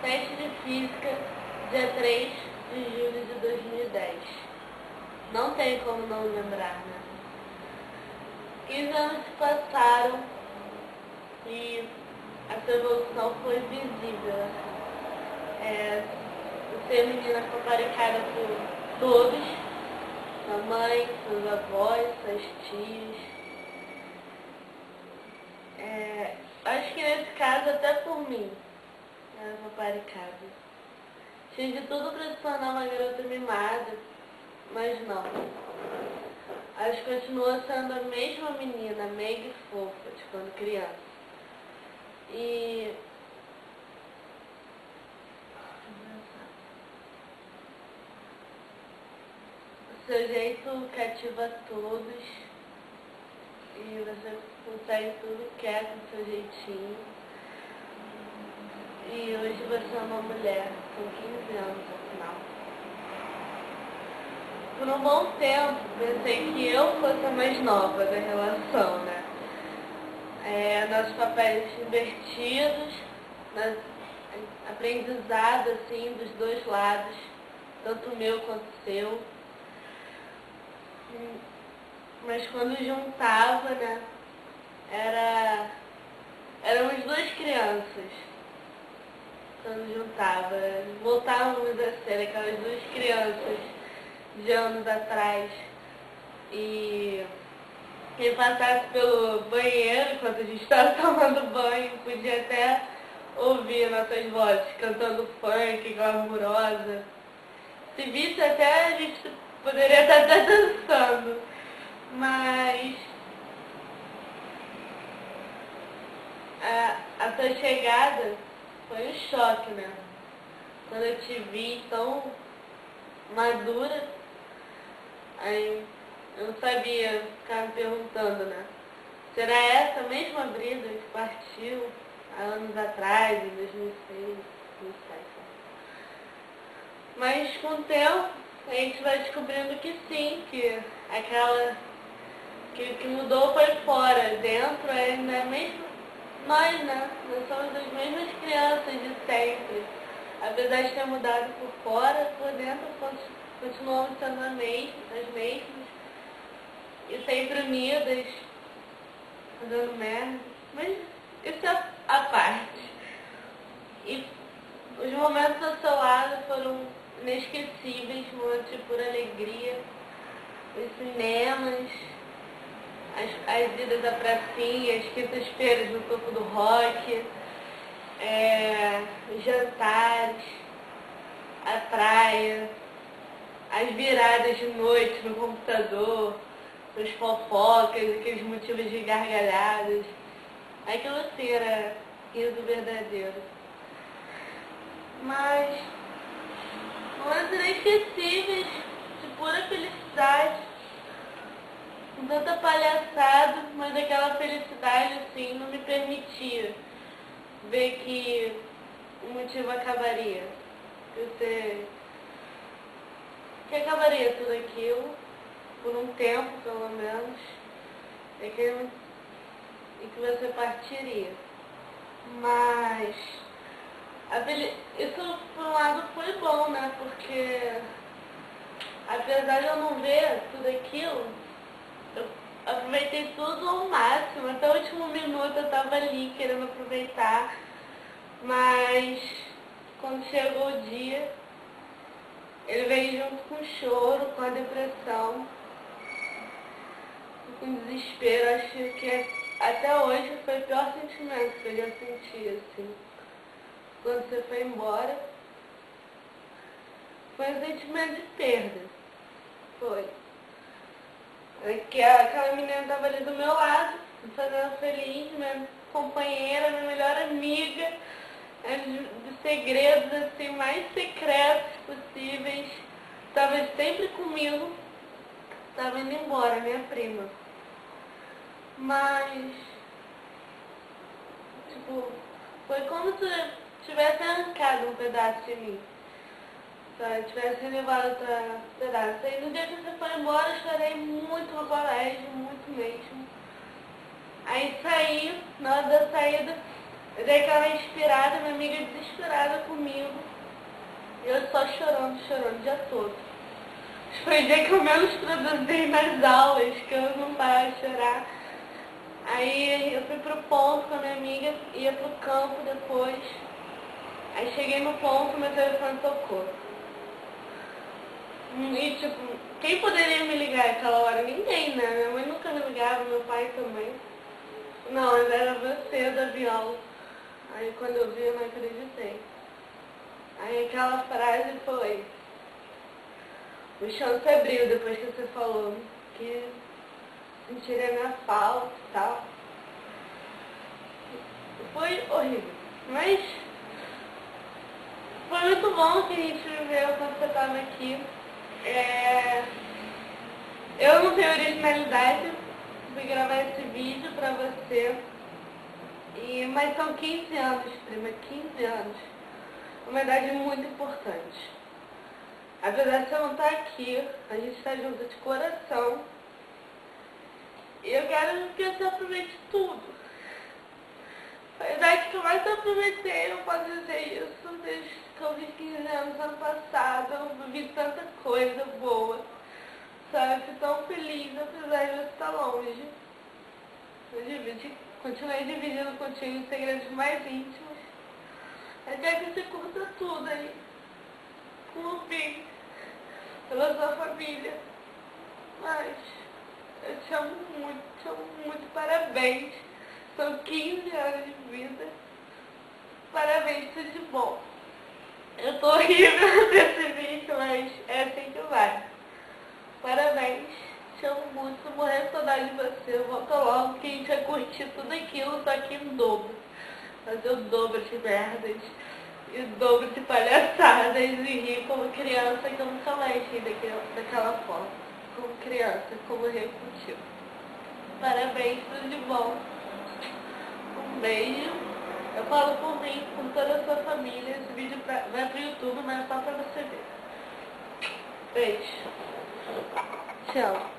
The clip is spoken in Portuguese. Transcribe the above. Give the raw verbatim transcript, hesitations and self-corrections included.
teste de física, dia três de julho de dois mil e dez. Não tem como não lembrar, né? quinze anos se passaram e essa evolução foi visível. Assim. É, você, menina, paparicada por todos, sua mãe, seus avós, suas tias. É, acho que nesse caso até por mim, era paparicada. Tinha de tudo para se tornar uma garota mimada, mas não. Acho que continua sendo a mesma menina, meiga e fofa, de quando criança. E... o seu jeito cativa todos. E você consegue tudo que é com seu jeitinho. E hoje você é uma mulher, com quinze anos afinal. Por um bom tempo, pensei que eu fosse a mais nova da relação, né? É, nossos papéis invertidos, mas aprendizado, assim, dos dois lados, tanto o meu quanto o seu. Mas quando juntava, né, era... éramos duas crianças. Quando juntava, voltávamos a ser aquelas duas crianças de anos atrás. E quem passasse pelo banheiro enquanto a gente estava tomando banho podia até ouvir nossas vozes cantando funk, glamurosa. Se visse até a gente poderia estar até dançando. Mas a, a tua chegada foi um choque, né? Quando eu te vi tão madura, aí eu não sabia, ficar me perguntando, né? Será essa mesma Brida que partiu há anos atrás, em dois mil e seis, dois mil e sete? Mas com o tempo a gente vai descobrindo que sim, que aquela que, que mudou foi fora, dentro ainda é mesmo nós, né? Nós somos as mesmas crianças de sempre. Apesar de ter mudado por fora, por dentro continuamos sendo as mesmas, as mesmas. E sempre unidas, fazendo merda. Mas isso é a parte. E os momentos ao seu lado foram inesquecíveis, momentos de pura alegria. Os cinemas, as, as idas à pracinha, as quintas-feiras no topo do rock, é, os jantares, a praia, as viradas de noite no computador, os fofocas, aqueles motivos de gargalhadas. Aquilo sim era riso verdadeiro. Mas momentos inesquecíveis, de pura felicidade, com tanta palhaçada, mas aquela felicidade assim não me permitia ver que o motivo acabaria. Que você que acabaria tudo aquilo, por um tempo pelo menos, e que, e que você partiria. Mas a isso por um lado foi bom, né? Porque apesar de eu não ver tudo aquilo, eu aproveitei tudo ao máximo. Até o último minuto eu tava ali querendo aproveitar. Mas quando chegou o dia, ele veio junto com o choro, com a depressão, com o desespero. Acho que até hoje foi o pior sentimento que eu já senti, assim. Quando você foi embora, foi um sentimento de perda. Foi. Que aquela menina estava ali do meu lado, me fazendo feliz, minha companheira, minha melhor amiga, de segredos assim, mais secretos possíveis. Estava sempre comigo, estava indo embora, minha prima. Mas, tipo, foi como se tivesse arrancado um pedaço de mim. Se tivesse levado outro pedaço. E no dia que você foi embora, eu chorei muito no colégio, muito mesmo. Aí saí, na hora da saída, Eu dei aquela inspirada, minha amiga desesperada comigo. E eu só chorando, chorando o dia todo. Foi o dia que eu menos produzi nas aulas, que eu não parava de chorar. Aí eu fui pro ponto com a minha amiga, ia pro campo depois. Aí cheguei no ponto, meu telefone tocou. E tipo, quem poderia me ligar naquela hora? Ninguém, né? Minha mãe nunca me ligava, meu pai também. Não, mas era você da viola. Aí quando eu vi, eu não acreditei. Aí aquela frase foi: o chão se abriu depois que você falou que sentiria minha falta e tal. Foi horrível, mas foi muito bom que a gente viveu quando você estava aqui. É... Eu não tenho originalidade, fui gravar esse vídeo pra você, e... mas são quinze anos, prima, quinze anos. Uma idade muito importante. Apesar de você não estar aqui, a gente está junto de coração. E eu quero que você aproveite tudo. A idade que eu mais aproveitei, eu posso dizer isso, desde que eu fiz quinze anos ano passado, eu vivi tanta coisa boa. Sabe, fui tão feliz, apesar de você estar longe. Eu dividi, continuei dividindo contigo os segredos mais íntimos. Eu quero que você curta tudo aí. Por mim, pela sua família. Mas eu te amo muito, te amo muito, parabéns. São quinze anos de vida. Parabéns, tudo de bom. Eu tô horrível desse vídeo, mas é assim que vai. Parabéns, te amo muito, tô morrendo de saudade de você. Volta logo que a gente vai curtir tudo aquilo, só que em dobro. Fazer o dobro de merdas e o dobro de palhaçadas e rir como criança que eu nunca mais ri daquela, daquela forma. Como criança, como rir contigo. Parabéns, tudo de bom. Um beijo. Eu falo por mim, por toda a sua família. Esse vídeo pra, vai pro YouTube, mas é só pra você ver. Beijo. Tchau.